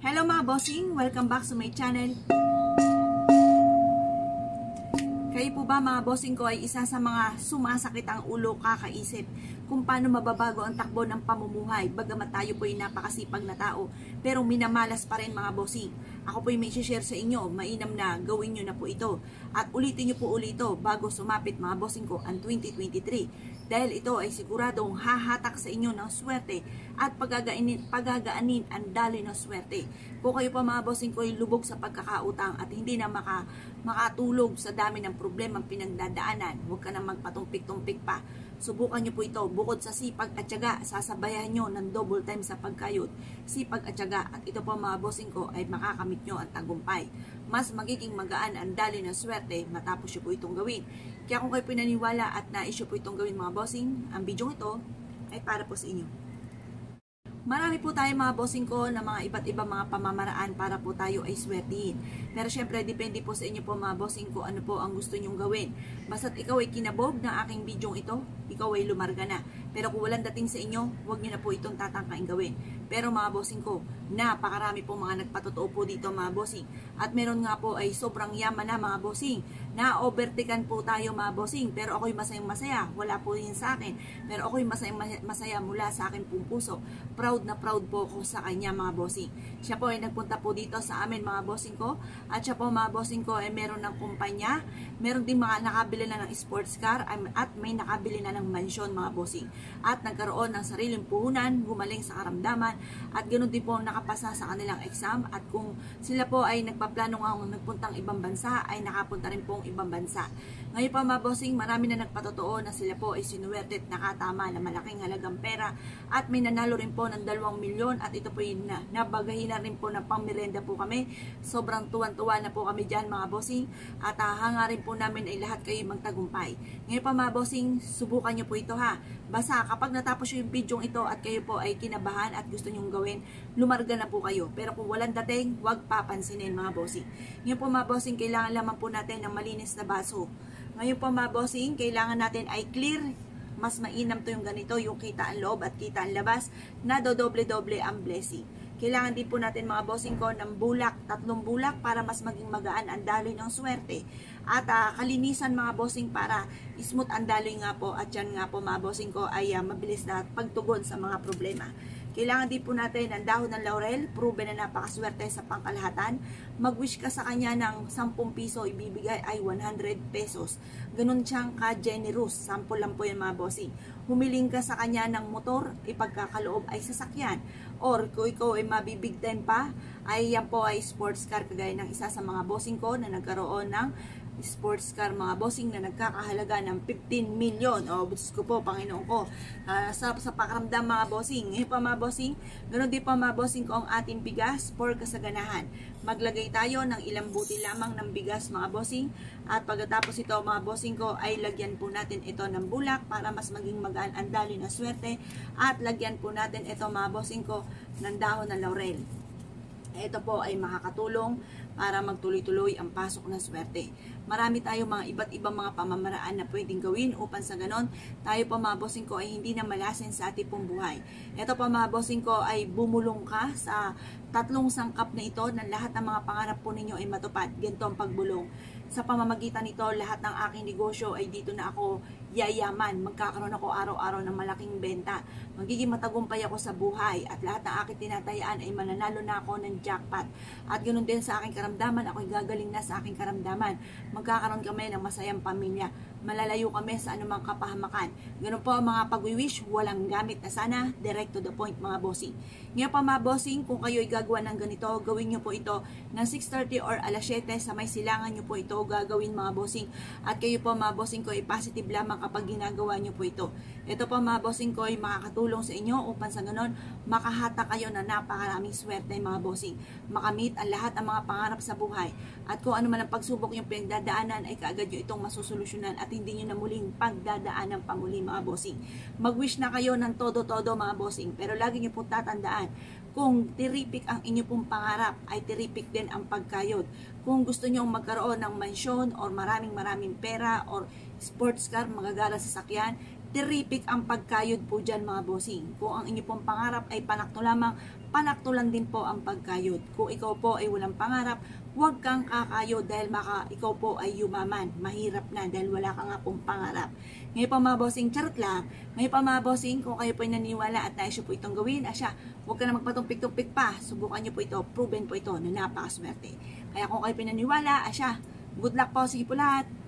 Hello mga bossing! Welcome back sa my channel. Kayo po ba mga bossing ko ay isa sa mga sumasakit ang ulo kakaisip kung paano mababago ang takbo ng pamumuhay bagamat tayo po ay napakasipag na tao pero minamalas pa rin mga bossing. Ako po ay may share sa inyo, mainam na gawin nyo na po ito at ulitin nyo po ito bago sumapit mga bossing ko ang 2023 dahil ito ay siguradong hahatak sa inyo ng swerte at pagagaanin ang daloy ng swerte. Kung kayo pa mga bossing ko ay lubog sa pagkakautang at hindi na makatulog sa dami ng problemang pinagdadaanan, huwag ka na magpatumpik-tumpik pa. Subukan nyo po ito, bukod sa sipag at tiyaga, sasabayan nyo ng double time sa pagkayod, sipag at tiyaga, at ito po mga bossing ko ay makakamit nyo ang tagumpay. Mas magiging magaan ang daloy ng swerte matapos nyo po itong gawin. Kaya kung kayo pinaniwala at nais nyo po itong gawin mga bossing, ang video ito ay para po sa inyo. Marami po tayo mga bossing ko na mga iba't ibang mga pamamaraan para po tayo ay swertihin. Pero syempre, depende po sa inyo po mga bossing ko ano po ang gusto nyong gawin. Basta't ikaw ay kinabog ng aking video ito, ikaw ay lumarga na. Pero kung walang dating sa inyo, huwag nyo na po itong tatangkain gawin. Pero mga bossing ko, napakarami po mga nagpatotoo po dito mga bossing. At meron nga po ay sobrang yaman na mga bossing. Na-overtaken po tayo mga bossing. Pero ako'y masayang-masaya. Wala po yun sa akin. Pero ako'y masayang-masaya mula sa akin pong puso. Proud na proud po ako sa kanya mga bossing. Siya po ay nagpunta po dito sa amin mga bossing ko. At siya po mga bossing ko ay meron ng kumpanya. Meron din mga nakabili na ng sports car. At may nakabili na ng mansyon mga bossing. At nagkaroon ng sariling puhunan, gumaling sa karamdaman. At ganoon din po nakapasa sa kanilang exam. At kung sila po ay nagpaplano ng nagpuntang ibang bansa, ay nakapunta rin pong ibang bansa. Ngayon pa mga bossing, marami na nagpatotoo na sila po ay sinuwerte at nakatama na malaking halagang pera. At may nanalo rin po ng 2 milyon. At ito po yung nabagahin na rin po ng pangmerenda po kami. Sobrang tuwan-tuwa na po kami dyan mga bossing. At hangarin po namin ay lahat kayo magtagumpay. Ngayon pa mga bossing, subukan nyo po ito ha. Basta kapag natapos yung video ito at kayo po ay kinabahan at gusto nyong gawin, lumarga na po kayo. Pero kung walang dating, huwag papansinin mga bossing. Ngayon po mga bossing, kailangan lamang po natin ng malinis na baso. Ngayon po mga bossing, kailangan natin ay clear. Mas mainam to yung ganito, yung kita ang loob at kita ang labas, na dodoble-doble ang blessing. Kailangan din po natin mga bossing ko ng bulak, 3 bulak para mas maging magaan ang daloy ng swerte. At kalinisan mga bossing para smooth ang daloy nga po at yan nga po mga bossing ko ay mabilis na pagtugon sa mga problema. Kailangan din po natin ng dahon ng laurel, proven na napakaswerte sa pangkalahatan. Mag-wish ka sa kanya ng 10 piso, ibibigay ay 100 pesos. Ganun siyang ka-generous, sample lang po yan mga bossing. Humiling ka sa kanya ng motor, ipagkakaloob ay sasakyan. Or kung ikaw ay mabibig time pa, ay yan po ay sports car kagaya ng isa sa mga bossing ko na nagkaroon ng sports car mga bossing na nagkakahalaga ng 15 million. O, Diyos ko po, Panginoon ko. Sa pakaramdam mga bossing. Ngayon pa mga bossing, ganoon din pa mga bossing ko ang ating bigas for kasaganahan. Maglagay tayo ng ilang buti lamang ng bigas mga bossing. At pagkatapos ito mga bossing ko ay lagyan po natin ito ng bulak para mas maging magaan ang daloy ng swerte. At lagyan po natin ito mga bossing ko ng dahon ng laurel. Ito po ay makakatulong para magtuloy-tuloy ang pasok ng swerte. Marami tayong mga iba't ibang mga pamamaraan na pwedeng gawin upang sa ganon, tayo pa mga bossing ko ay hindi na malasin sa ating pong buhay. Ito pa mga bossing ko ay bumulong ka sa 3 sangkap na ito na lahat ng mga pangarap po ninyo ay matupad. Ganito ang pagbulong. Sa pamamagitan nito, lahat ng aking negosyo ay dito na ako yayaman. Magkakaroon ako araw-araw ng malaking benta. Magiging matagumpay ako sa buhay at lahat ng aking tinatayaan ay mananalo na ako ng jackpot. At ganoon din sa aking karamdaman, ako'y gagaling na sa aking karamdaman. Magkakaroon kami ng masayang pamilya. Malalayo kami sa anumang kapahamakan. Ganun po ang mga pag-wish, walang gamit na sana, direct to the point mga bossing. Ngayon pa mga bossing, kung kayo ay gagawa ng ganito, gawin nyo po ito ng 6:30 or alas 7 sa may silangan nyo po ito gagawin mga bossing. At kayo po mga bossing ko ay positive lamang kapag ginagawa nyo po ito. Ito po mga bossing ko ay makakatulong sa inyo upang sa ganon makahata kayo na napakaraming swerte mga bossing. Makamit ang lahat ng mga pangarap sa buhay. At kung ano man ang pagsubok yung pinagdadaanan ay kaagad nyo itong masusolusyonan at hindi nyo na muling pagdadaanan pa muli mga bossing. Mag-wish na kayo ng todo-todo mga bossing. Pero lagi nyo po tatandaan, kung tiripik ang inyo pong pangarap, ay tiripik din ang pagkayod. Kung gusto nyo magkaroon ng mansyon or maraming pera or sports car, magagala sa sakyan, Terrific ang pagkayod po dyan mga bossing. Kung ang inyo pong pangarap ay panakto lamang, panakto lang din po ang pagkayod. Kung ikaw po ay walang pangarap, huwag kang kakayod dahil ikaw po ay yumaman. Mahirap na dahil wala ka nga pong pangarap. Ngayon pa mga bossing, charot lang. Ngayon pa mga bossing, kung kayo po ay naniwala at nais po itong gawin, huwag ka na magpatumpik-tumpik pa. Subukan nyo po ito, proven po ito na napakaswerte. Kaya kung kayo pinaniwala, good luck po, sige po lahat.